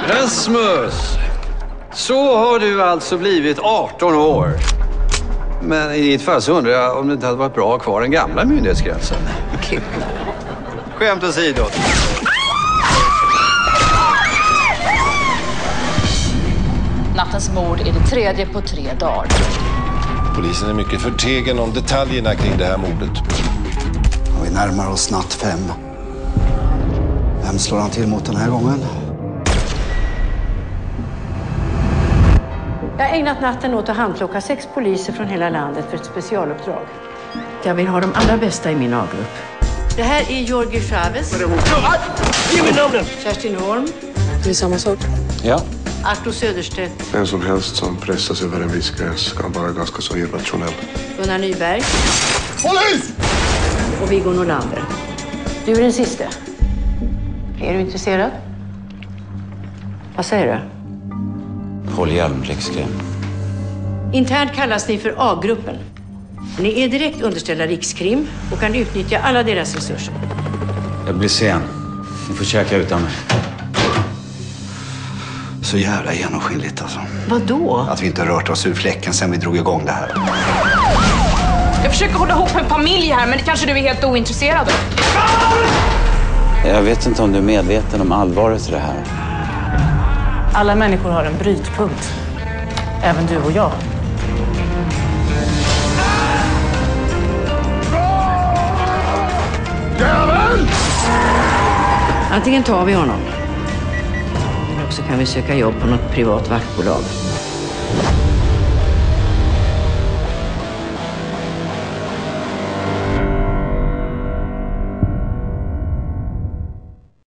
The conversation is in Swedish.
Rasmus! Så har du alltså blivit 18 år. Men i ditt fall så undrar jag om det inte hade varit bra att ha kvar den gamla myndighetsgränsen. Kul. Skämt åsido. Nattens mord är det tredje på 3 dagar. Polisen är mycket förtegen om detaljerna kring det här mordet. Och vi närmar oss natt 5. Vem slår han till mot den här gången? Jag har ägnat natten åt att handplocka 6 poliser från hela landet för ett specialuppdrag. Jag vill ha de allra bästa i min A-grupp. Det här är Jorge Chavez. Ge mig namnen! Kerstin Holm. Det är samma sak. Ja. Arto Söderstedt. Vem som helst som pressas över en viss gräns ska vara ganska så irrationell. Gunnar Nyberg. Polis! Och Viggo Norlander. Du är den sista. Är du intresserad? Vad säger du? Håll Hjelm, Rikskrim. Internt kallas ni för A-gruppen. Ni är direkt underställda Rikskrim och kan utnyttja alla deras resurser. Jag blir sen. Ni får käka utan mig. Så jävla genomskinligt alltså. Vadå? Att vi inte rört oss ur fläcken sen vi drog igång det här. Jag försöker hålla ihop en familj här, men det kanske du är helt ointresserad av. Jag vet inte om du är medveten om allvaret i det här. Alla människor har en brytpunkt. Även du och jag. Jävel! Antingen tar vi honom. Eller också kan vi söka jobb på något privat vaktbolag.